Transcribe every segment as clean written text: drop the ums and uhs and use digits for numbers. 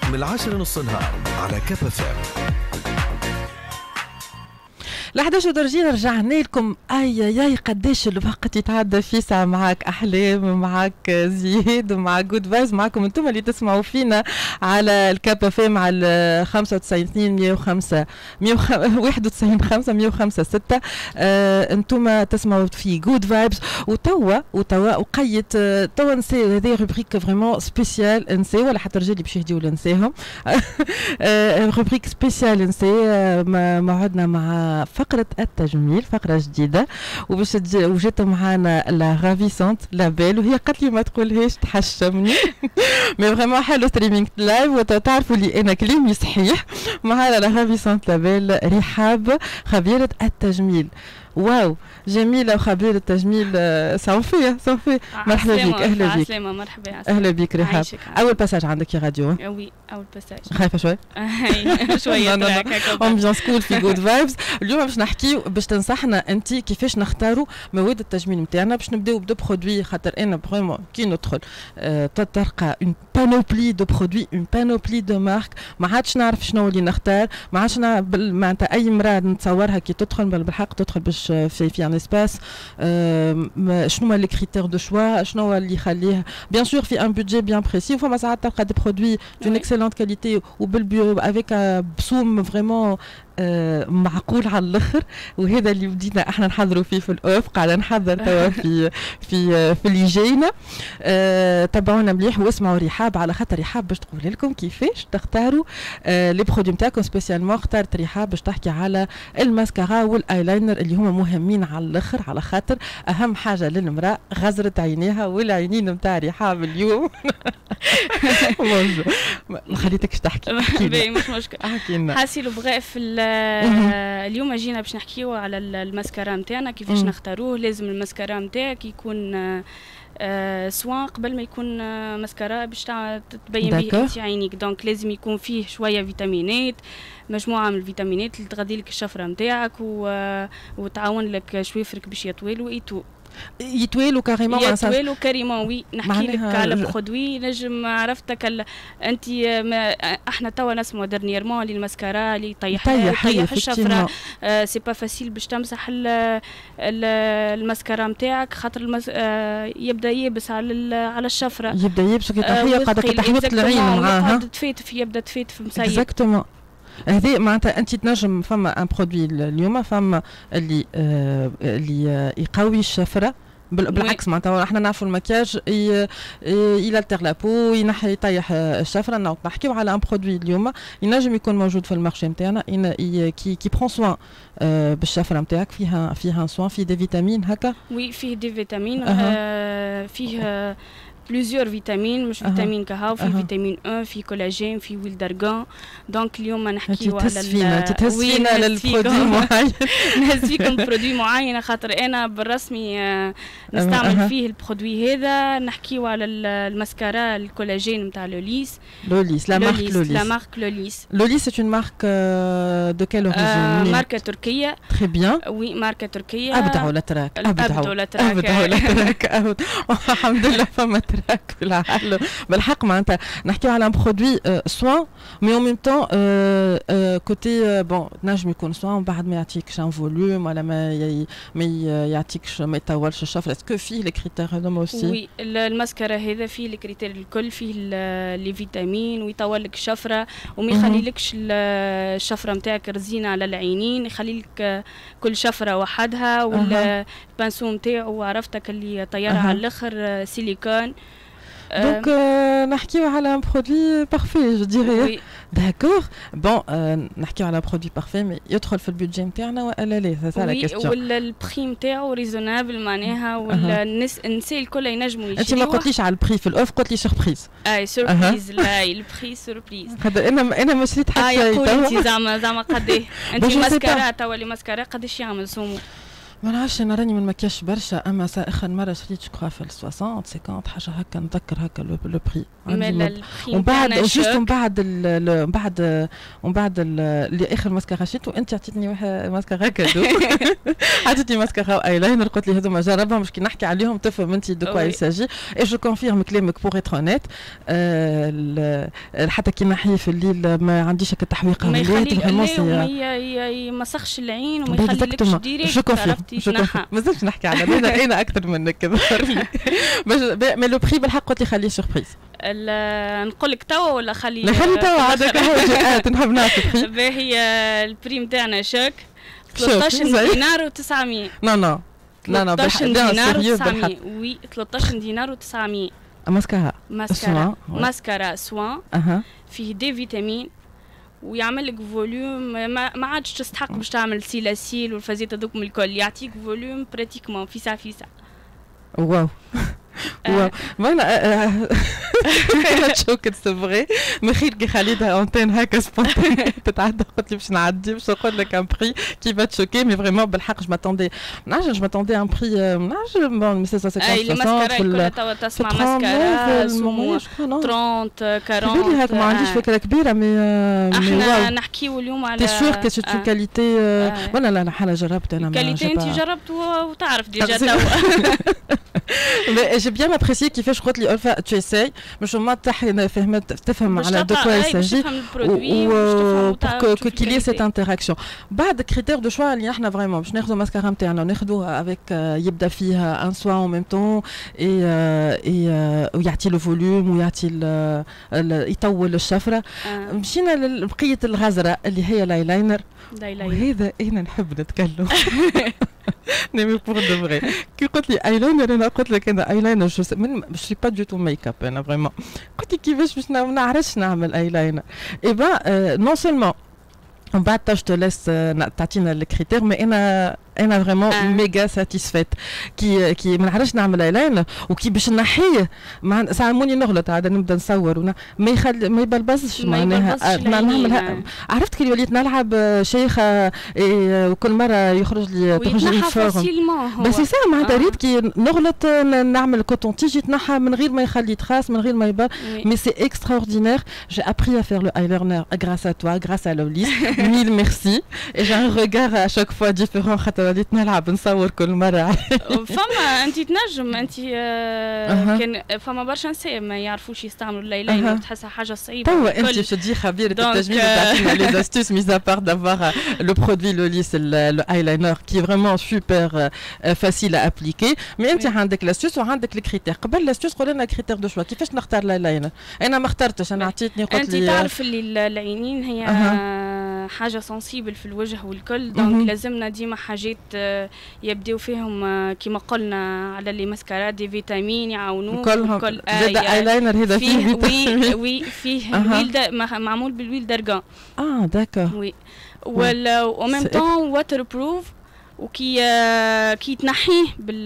من 10:30 نهار على كاب اف ام. ل11:30 رجعنا لكم. اي قداش الوقت يتعدى في ساعه. معاك احلام، معاك زياد، ومع جود فايز، معاكم انتم اللي تسمعوا فينا على الكاب اف ام على 95 105 191 5 105 6. انتم تسمعوا في جود فايبس. وتوا وقيت توا نسي هذه روبريك فريمون سبيسيال نسي ولا حتى رجالي باش يهديوا لنساهم. روبريك سبيسيال نسي موعدنا مع فقرة التجميل، فقرة جديدة وباش وجات معانا لا رافيسونت لابيل، وهي قالت لي ما تقولهاش تحشمني. مي فريمون حلو ستريمينغ لايف وتعرفوا لي انا كلامي صحيح. معانا لا رافيسونت لابيل رحاب خبيرة التجميل. واو جميله وخبيره التجميل. صوفيا مرحبا بك. اهلا بك. عسلامة مرحبا. اهلا بك رحاب. اول باساج عندك يا راديو؟ وي اول باساج. خايفه شوي؟ شويه امبيونس كول في جود فايبس. اليوم باش نحكيو باش تنصحنا انت كيفاش نختاروا مواد التجميل نتاعنا. باش نبداو بدو برودوي خاطر انا فريمون كي ندخل تلقى اون بانوبلي دو برودوي، اون بانوبلي دو مارك. ما عادش نعرف شنو اللي نختار، ما عادش معناتها اي امراه نتصورها كي تدخل بالحق تدخل باش في ان اسباس. شنو هما لي كريتير دو شوا، شنو هو اللي يخليه بيان سور في ان بودجي بيان بريسي. وفما ساعات تلقى دي برودوي دون اكسيلونت كاليتي وبالبيو افيك بسوم فريمون معقول على الاخر. وهذا اللي بدينا احنا نحضروا فيه في الاوف، قاعده نحضر توا في اللي جاينا. تابعونا مليح واسمعوا رحاب على خاطر رحاب باش تقول لكم كيفاش تختاروا لي برودوي نتاعكم. سبيسيالمون اختارت رحاب باش تحكي على الماسكارا والايلاينر اللي هما مهمين على الاخر، على خاطر اهم حاجه للمراه غزره عينيها والعينين نتاع رحاب اليوم. ما خليتكش تحكي. مش مشكل. احكي لنا. حاسيلو بغاء في اليوم جينا باش نحكيو على الماسكارا نتاعنا كيفاش نختاروه. لازم الماسكارا نتاعك يكون سواء قبل ما يكون ماسكارا باش تبين به انت عينيك. دونك لازم يكون فيه شويه فيتامينات، مجموعه من الفيتامينات اللي تغذي لك الشفره نتاعك وتعاون لك شويفرك باش يطويلوا يتوالوا كاريمون. يتوالوا كاريمون. وي نحكي لك على برودوي نجم عرفتك انت احنا توا نسمعوا درنييرمون اللي الماسكارا اللي يطيح الشفره. سي با فاسيل باش تمسح الماسكارا نتاعك خاطر يبدا يابس على الشفره. يبدا يابس كي تحيه قاعده تحوط العين معاها يبدا تفيتف مسيب. اكزاكتومون. هذه معناتها انت تنجم فما ان برودوي اليوم فما اللي يقوي الشفره. بالعكس معناتها احنا نعرفوا المكياج يالتر لابو ينحي يطيح الشفره. نحكيو على ان برودوي اليوم ينجم يكون موجود في المارشي نتاعنا كي برون سوان بالشفره نتاعك. فيها سوان فيه دي فيتامين هكا. وي فيه دي فيتامين. فيه بلوزيور فيتامين مش فيتامين كهو. في فيتامين 1 في كولاجين في ويل دارغان. دونك اليوم نحكيو على تتهزفينا للبرودوي معين. نهز فيكم برودوي معين خاطر انا بالرسمي نستعمل فيه البرودوي هذا. نحكيو على الماسكارا الكولاجين نتاع لوليس. لا مارك لوليس سي اون مارك دو كيل اوريجين؟ ماركه تركيه. تري بيان. وي ماركه تركيه. ابدعوا لا تراك. الحمد لله فما في العالم بالحق. معناتها نحكيو على ان برودوي سوان مي او ميم طون كوتي بون نجم يكون سوان بعد ما يعطيكش ان فوليوم ولا ما يعطيكش ما يطولش الشفره. اسكو فيه لي كريتير هذوما اوسي؟ وي الماسكارا هذا فيه لي كريتير الكل. فيه لي فيتامين ويطول لك الشفره وما يخليلكش الشفره نتاعك رزينه على العينين. يخلي لك كل شفره وحدها. والبانسو نتاعو عرفتك اللي طيارة على الاخر سيليكون. دونك نحكيو على ان برودوي بارفي جو ديري. داكور بون نحكيو على برودوي بارفي مي يدخل في البودجي نتاعنا ولا لا؟ سا لا كيستيون. ولا البري نتاعو ريزونابل معناها. ولا الناس الكل ينجموا يشريوه. انت ما قلتليش على البري في الاوف، قلت لي سوربريز. اي سوربريز. لا البري سوربريز. انا ما شريت حتى شيء. يقول انت زعما قد ايه انت ماسكارا توا اللي ماسكارا قداش يعمل سومو؟ ما نعرفش انا راني من مكياج برشا اما اخر مره شريت جو في 60 50 حاجه هكا نتذكر هكا لو بري ومن بعد جوست ومن بعد اللي اخر ماسكارا شريته انت عطيتني واحد ماسكارا كادو عطيتني ماسكارا وايلاينر قلت لي هذوما جربهم مش كي نحكي عليهم تفهم انت دو كوا يساجي اي جو كونفيرم كلامك بور اتر اونيت حتى كي نحي في الليل ما عنديش هكا تحويقه ما يمسخش العين وما يخليكش ديريكت مازلت نحكي على انا اكثر منك كذا مي لو بري بالحق قلت لي خليه سوربريز نقول لك توا ولا خلي توا هذاك هو نحب نعرف البري هي البري نتاعنا شوك 13 دينار و900 لا 13 دينار و900 وي 13 دينار و900 ماسكارا سوان فيه دي فيتامين ويعمل لك فوليوم ما عادش تستحق باش تعمل سيلاسيل والفازيت هذوكم الكل يعطيك فوليوم براتيكمون في ساعه واو انا تشوكت سي فغي من خير كي خليتها اونتين هكا سبونتين تتعدى قلت لي باش نعدي باش نقول لك ان بري كي فا تشوكي مي فريمون بالحق جو ماتوندي ان بري نعرفش مي سي 50 اي الماسكارا كلها توا تسمع ماسكارا 30 40 هاك ما عنديش فكره كبيره مي احنا نحكيو اليوم على تي سور كو سي كاليتي ولا لا حاجه جربت انا كاليتي انت جربت وتعرف ديجا توا j'ai bien apprécié كيفاش قلت لي ألفا tu essayes باش ما فهمت تفهم على دو كوا يساجي و pour qu'il y ait cette interaction. بعد كريتير دو شوا اللي احنا فريمون باش ناخذوا ماسكارا نتاعنا وناخذوها افيك يبدا فيها ان سوا اون ميم طون اي ويعطي لو فوليوم ويعطي يطول الشفره. مشينا لبقيه الغزره اللي هي الايلاينر وهذا انا نحب نتكلم نمي بور دو فري كي قلت لي ايلاينر انا قلت لك انا ايلاينر جو سي با دو تو ميك اب انا فريمون قلت لي كيفاش باش ما نعرفش نعمل ايلاينر اي با نون سولمون من بعد جو تو لاس تعطينا الكريتير مي انا فريمون ميغا ساتيسفيت كي ما نعرفش نعمل ايلاينر وكي باش نحيه ساعموني نغلط عاد نبدا نصور ما يبلبزش معناها نعملها عرفت كي وليت نلعب شيخه وكل مره يخرج لي فورم بس سي سا معناتها ريت كي نغلط نعمل كوتون تيجي تنحى من غير ما يخلي تراس من غير ما يبان مي سي اكستراوردينير جي ابري ا فير لو ايلاينر غراس ا توا غراس ا لوليس ميل ميرسي اي جي ان ريغار ا شاك فوا ديفيرون خاطر وليت نلعب نصور كل مرة. فما أنت تنجم أنت كان فما برشا نساء ما يعرفوش يستعملوا الايلاينر تحسها حاجة صعيبة. توا أنت باش تجي خبيرة التجميل وتعطينا لي زاستوس ميز ابار دافوار لو برودوي لو ليس الايلاينر كي فريمون سوبر فاسيل ا ابليكي مي أنت عندك لاستوس وعندك الكريتير. قبل لاستوس قول لنا كريتير دو شوا كيفاش نختار الايلاينر. أنا ما اخترتش أنا عطيتني قلت لي أنت تعرف اللي العينين هي حاجة سنسيبل في الوجه والكل دونك لازمنا ديما حاجات يبداو فيهم كيما قلنا على اللي ماسكارا دي فيتامين يعاونوك الكل زاد ايلاينر هذا فيه فيتامين وي فيه الويل معمول بالويل دارغان داكور وي ولا او ميم طون واتر بروف وكي تنحيه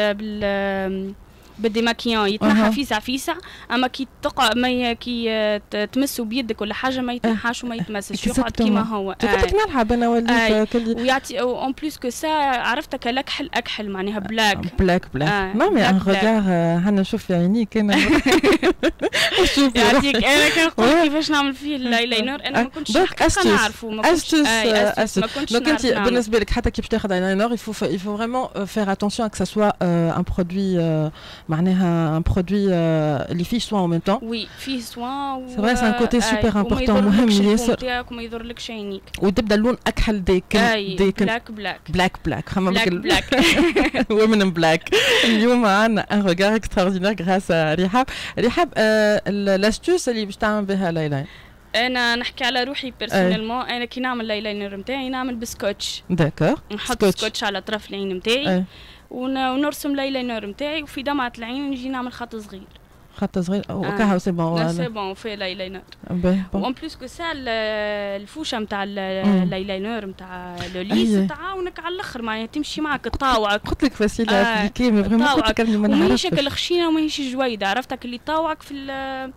بالديماكيون يتنحى فيسع اما كي تقع كي تمسوا بيدك ولا حاجه ما يتنحاش وما يتمسش يقعد كيما هو. تقدر نلعب انا وليت ويعطي اون بليس كو سا عرفتك اكحل معناها بلاك مامي ان ريغار هنا نشوف في عينيك انا شوف يعطيك انا كنقول كيفاش نعمل فيه الايلاينر انا ما كنتش نعرفه ما كنتش دونك انت بالنسبه لك حتى كي باش تاخذ ايلاينر il faut vraiment faire attention à que ça soit un produit معناها ان برودوي اللي فيه سوان او ميم طون. وي فيه سوان سي فري سان كوتي سوبر امبورطون مهم ياسر وما يضرلكش عينيك وتبدا اللون اكحل ديكن بلاك بلاك ومن بلاك. اليوم عندنا ان ريغار اكستراوردينير غراس رحاب لاستوس اللي باش تعمل بها الايلاين. انا نحكي على روحي بيرسونيلمون انا كي نعمل الايلاينر نتاعي نعمل بسكوتش داكور نحط سكوتش على طرف العين نتاعي ونرسم الايلاينر نتاعي وفي دمعة العين نجي نعمل خط صغير وكاها سي بون سي بون في الايلاينر وان بليس كو سا الفوشه نتاع الايلاينر نتاع لوليس تعاونك على الاخر معناها تمشي معك تطاوعك. قلت لك فاسيل ابليكي مي فريمون قلت لك ما نعرفش ماهيش الخشينه وماهيش الجويده عرفتك اللي طاوعك في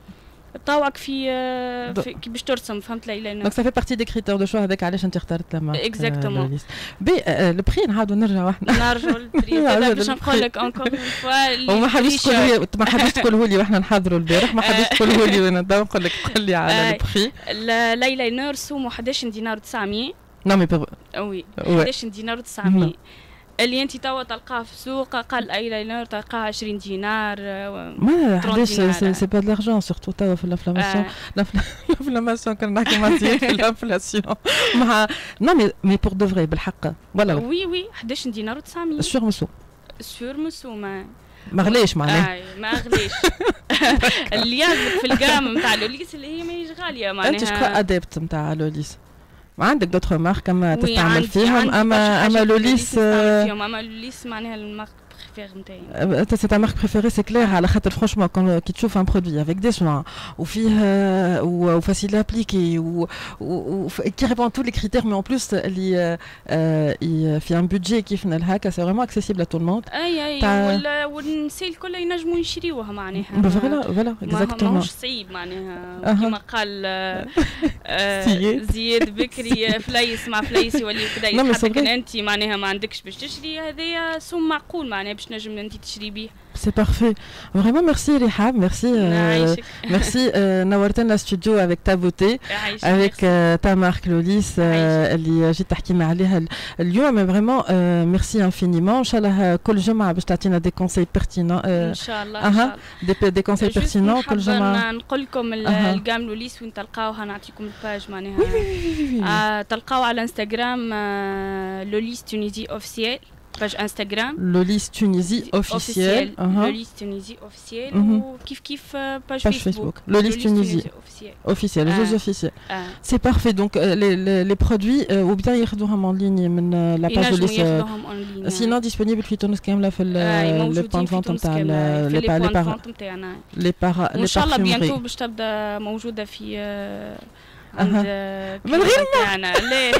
طاوعك في كي باش ترسم فهمت ليلى. دونك سافي بارتي دي كريتير دو شو هذاك علاش انت اخترت لما اكزاكتومون. بي البري نعاودوا نرجعوا احنا نرجعوا للبري باش نقول لك انكور فوا وما حبيتش تقوله لي واحنا نحضروا البارح ما حبيتش تقوله لي وانا نقول لك قول لي على البري. ليلى نور سومو 11 دينار و900. نو مي وي 11 دينار و900 اللي انت توا تلقاه في السوق اقل اي لاينر تلقاه 20 دينار ما حداش سي با دلارجون سورتو توا في الانفلاماسيون الانفلاماسيون كنا نحكي مع زياد في الانفلاسيون مع نو مي بور دو فري بالحق ولا وي 11 دينار و900 سور مسو ما غليش معناها ما غليش اللي يعجبك في الجام نتاع لوليس اللي هي ماهيش غاليه معناها. انت شكون ادابت نتاع لوليس؟ عندك دوتر مارك اما تستعمل فيهم اما لوليس معناها المارك بريفير نتاعي. سي تا مارك بريفيري سي كلير على خاطر فرانشمون كي تشوف ان برودوي افيك دي سوان وفيه وفاسيل ابليكي كي ريبون تو لي كريتير مي اون بلوس اللي في ان بودجي كيفنا الهكا سي فريمون اكسيسيبل ا تو الموند. اي والنساء الكل ينجموا يشريوها معناها. فوالا اكزاكتومون ماهوش صعيب معناها كيما قال زياد بكري فليس مع فليس يولي كدا حتى كان انت معناها ما عندكش باش تشري هذايا سوم معقول معناها باش نجم انت تشري بيه. C'est parfait. Vraiment, merci Rihab, merci. نورتنا الاستوديو avec ta beauté, avec ta marque Lolis اللي جيت تحكي معنا عليها اليوم. Vraiment, merci infiniment. إن شاء الله كل جمعة باش تعطينا des conseils pertinents. إن شاء الله. des conseils pertinents كل جمعة. نقول لكم الجام لوليس وين تلقاوها نعطيكم الباج معناها. تلقاو على انستغرام لوليس تونيزي اوفيسيال. باج انستغرام لوليس تونيزي اوفيسيال. لوليس تونيزي اوفيسيال وكيف باج فيسبوك لوليس تونيزي اوفيسيال زوز اوفيسيال. سي بارفي. دونك لي برودوي وبدا ياخذوهم اون ليني من لا باج لوليس سينو ديسپونيبل في تونس كامله في لي بوان فونت نتاع لي بار ان شاء الله بيانتو باش تبدا موجوده في عند من غير ما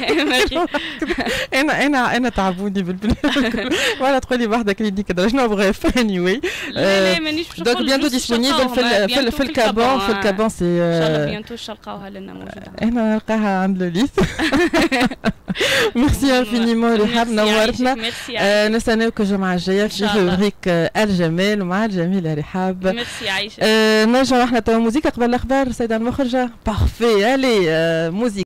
لا انا تعبوني ولا تقولي وحده كلينيك كذا شنو بغيف اني واي. لا مانيش باش نقول. دونك بيانتو ديسپونيبل في الكابون سي ان شاء الله بيانتو نلقاوها لنا موجوده. انا نلقاها عند لوليس. ميرسي انفينيمون رحاب نورتنا. نستناوك الجمعه الجايه في روبريك الجمال مع الجميله رحاب. ميرسي عايشه. نرجعوا احنا تو موزيكا قبل الاخبار. سيدة المخرجه بارفي. الي موزيك